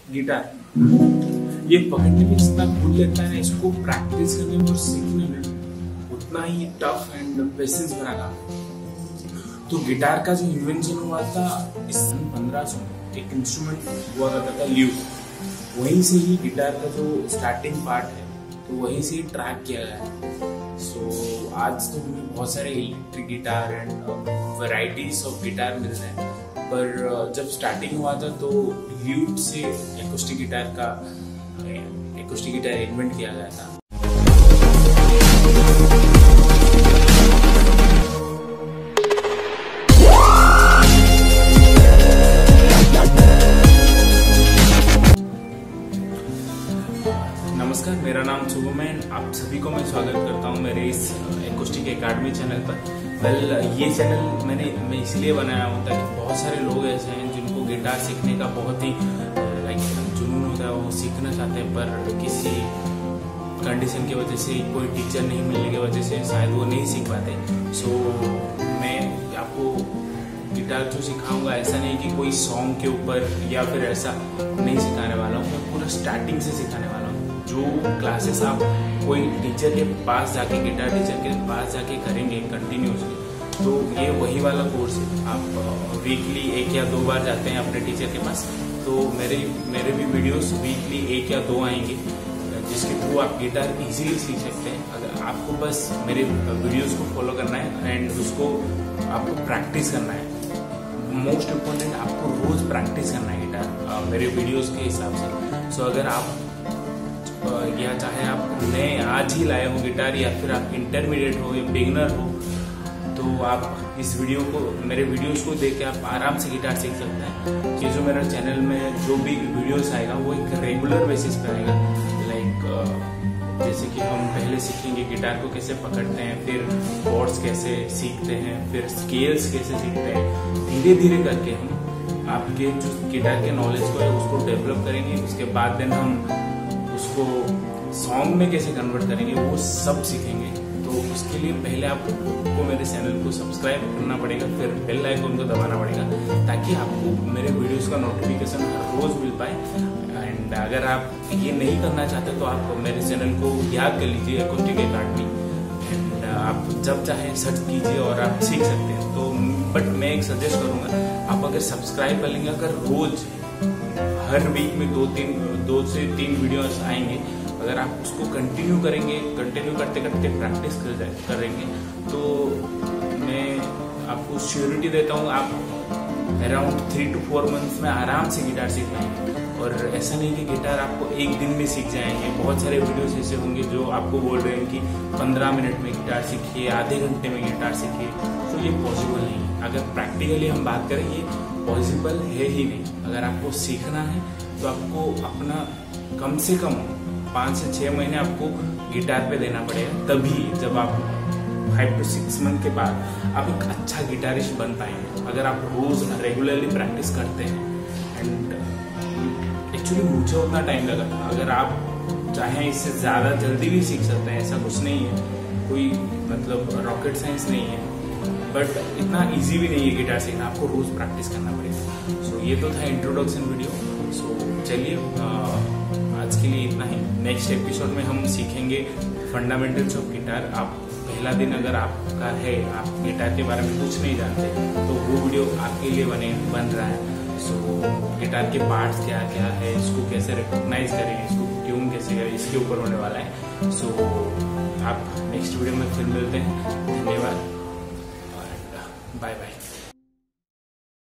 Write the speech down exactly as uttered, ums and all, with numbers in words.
Guitar ये पकड़ने में जितना भूल लेता है ना, इसको प्रैक्टिस करने में और सीखने में उतना ही टफ एंड पेशेंस भरा काम है। तो गिटार का जो इन्वेंशन हुआ था इस सन पंद्रह सौ में, एक इंस्ट्रूमेंट हुआ करता था ल्यूट, वहीं से ही गिटार का जो स्टार्टिंग पार्ट है तो वहीं से ही ट्रैक किया गया है। सो so, आज तो हमें बहुत सारे electric guitar and varieties of guitar मिल रहे हैं, पर जब स्टार्टिंग हुआ था तो ल्यूट से एक्यूस्टिक गिटार का एक्यूस्टिक गिटार इन्वेंट किया गया था। नमस्कार, मेरा नाम शुभम है। आप सभी को मैं स्वागत करता हूं मेरे इस एक्यूस्टिक एकेडमी चैनल पर। वेल well, ये चैनल मैंने मैं इसलिए बनाया हूँ ताकि बहुत सारे लोग ऐसे हैं जिनको गिटार सीखने का बहुत ही लाइक जुनून होता है, वो सीखना चाहते हैं पर किसी कंडीशन की वजह से, कोई टीचर नहीं मिलने की वजह से शायद वो नहीं सीख पाते। सो so, मैं आपको गिटार जो सिखाऊंगा ऐसा नहीं कि कोई सॉन्ग के ऊपर या फिर ऐसा नहीं सिखाने वाला हूँ, मैं पूरा स्टार्टिंग से सिखाने वाला हूँ। जो क्लासेस आप कोई टीचर के पास जाके, गिटार टीचर के पास जाके करेंगे कंटिन्यूसली, तो ये वही वाला कोर्स है। आप वीकली एक या दो बार जाते हैं अपने टीचर के पास, तो मेरे मेरे भी वीडियोस वीकली एक या दो आएंगे जिसके थ्रू आप गिटार इजीली सीख सकते हैं। अगर आपको बस मेरे वीडियोस को फॉलो करना है एंड उसको आपको प्रैक्टिस करना है। मोस्ट इम्पोर्टेंट, आपको रोज प्रैक्टिस करना है गिटार मेरे वीडियोस के हिसाब से। सो so, अगर आप या चाहे आप नए आज ही लाए हो गिटार या फिर आप इंटरमीडिएट हो या बिगिनर हो, तो आप इस वीडियो को, मेरे वीडियोस को देख के आप आराम से गिटार सीख सकते हैं। कि जो मेरा चैनल में जो भी वीडियोस आएगा वो एक रेगुलर बेसिस पे आएगा। लाइक जैसे कि हम पहले सीखेंगे गिटार को कैसे पकड़ते हैं, फिर कॉर्ड्स कैसे सीखते हैं, फिर स्केल्स कैसे सीखते हैं। धीरे धीरे करके हम आपके जो गिटार के नॉलेज को है उसको डेवलप करेंगे। उसके बाद देन हम उसको सॉन्ग में कैसे कन्वर्ट करेंगे वो सब सीखेंगे। तो उसके लिए पहले आपको मेरे चैनल को सब्सक्राइब करना पड़ेगा, फिर बेल आइकन को दबाना पड़ेगा ताकि आपको मेरे वीडियोस का नोटिफिकेशन हर रोज मिल पाए। एंड अगर आप ये नहीं करना चाहते तो आप मेरे चैनल को याद कर लीजिए, एक्यूस्टिक एकेडमी, एंड आप जब चाहे सर्च कीजिए और आप सीख सकते हैं। तो बट मैं एक सजेस्ट करूंगा, आप अगर सब्सक्राइब कर लेंगे, अगर रोज हर वीक में दो तीन दो से तीन वीडियोस आएंगे, अगर आप उसको कंटिन्यू करेंगे, कंटिन्यू करते करते प्रैक्टिस कर करेंगे, तो मैं आपको श्योरिटी देता हूँ आप around three two four months में आराम से गिटार सीख पाएंगे। और ऐसा नहीं कि गिटार आपको एक दिन में सीख जाएंगे। बहुत सारे वीडियोस ऐसे होंगे जो आपको बोल रहे हैं कि पंद्रह मिनट में गिटार सीखिए, आधे घंटे में गिटार सीखिए, तो ये पॉसिबल नहीं है। अगर प्रैक्टिकली हम बात करें, ये पॉसिबल है ही नहीं। अगर आपको सीखना है तो आपको अपना कम से कम पाँच से छः महीने आपको गिटार पे देना पड़ेगा, तभी जब आप फाइव टू सिक्स मंथ के बाद आप एक अच्छा गिटारिस्ट बन पाएंगे। अगर आप रोज रेगुलरली प्रैक्टिस करते हैं। एंड एक्चुअली मुझे उतना टाइम लगा था, अगर आप चाहें इससे ज़्यादा जल्दी भी सीख सकते हैं, ऐसा कुछ नहीं है, कोई मतलब रॉकेट साइंस नहीं है, बट इतना इजी भी नहीं है गिटार सीखना, आपको रोज प्रैक्टिस करना पड़ेगा। सो so, ये तो था इंट्रोडक्शन वीडियो। सो so, चलिए आज के लिए इतना ही। नेक्स्ट एपिसोड में हम सीखेंगे फंडामेंटल्स ऑफ गिटार। आप पहला दिन अगर आपका है, आप गिटार के बारे में कुछ नहीं जानते, तो वो वीडियो आपके लिए बने बन रहा है। सो so, गिटार के पार्ट्स क्या क्या है, इसको कैसे रिकॉग्नाइज करें, इसको ट्यून कैसे करें, इसके ऊपर होने वाला है। सो so, आप नेक्स्ट वीडियो में फिर मिलते हैं। धन्यवाद, बाय बाय।